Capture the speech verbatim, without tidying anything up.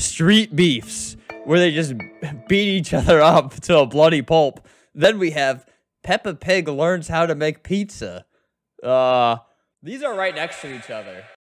street beefs, where they just beat each other up to a bloody pulp. Then we have Peppa Pig learns how to make pizza. Uh, these are right next to each other.